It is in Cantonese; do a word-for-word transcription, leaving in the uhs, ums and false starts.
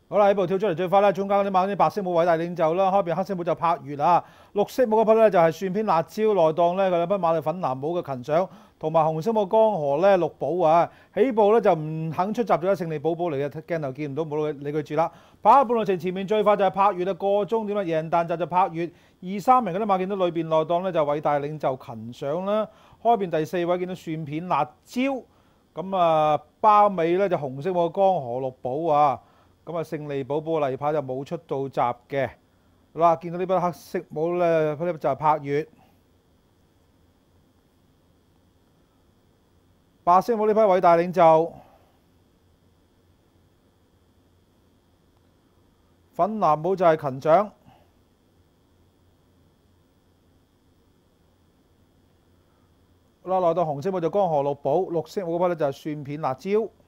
好啦，呢部跳出嚟最快啦，中間嗰啲馬啲白色帽偉大領袖啦，開邊黑色帽就柏越啊，綠色帽嗰匹咧就係蒜片辣椒，內檔咧佢兩匹馬係粉藍帽嘅勤賞，同埋紅色帽江河咧綠寶啊，起步咧就唔肯出閘咗勝利寶寶嚟嘅，鏡頭見唔到，冇理佢住啦。跑半路程前面最快就係柏越啊，過終點啦，贏但就就柏越，二三名嗰啲馬見到裏邊內檔咧就偉大領袖勤賞啦，開邊第四位見到蒜片辣椒，咁啊包尾咧就紅色帽江河綠寶啊。咁啊，勝利寶寶例牌就冇出到閘嘅。好啦，見到呢匹黑色帽咧，呢匹就係柏越。白色帽呢匹偉大領袖。粉藍帽就係勤獎。好啦，來到紅色帽就江河綠寶，綠色帽嗰匹咧就係蒜片辣椒。